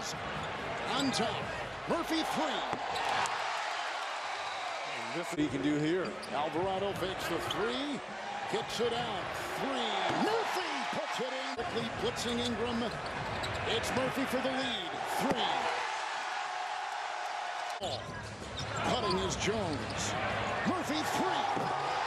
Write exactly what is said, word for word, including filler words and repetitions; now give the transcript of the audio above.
is on top. Murphy three. This he can do here. Alvarado fakes the three. Kicks it out. Three. Murphy puts it in. Quickly blitzing Ingram. It's Murphy for the lead. Three. Cutting is Jones. Murphy three.